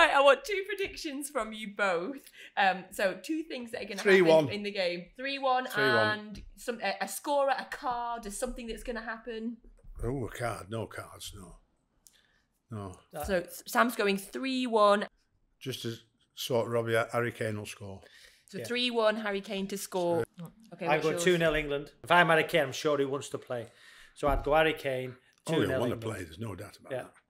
Right, I want 2 predictions from you both. So 2 things that are going to happen in the game. 3-1 and a scorer, a card, or something that's going to happen. Oh, a card. No cards, no. So Sam's going 3-1. Just as sort of Robbie, Harry Kane will score. So 3-1, Harry Kane to score. Okay, I go 2-0 England. If I'm Harry Kane, I'm sure he wants to play. So I'd go Harry Kane, 2-0 He'll want England. to play, there's no doubt about that.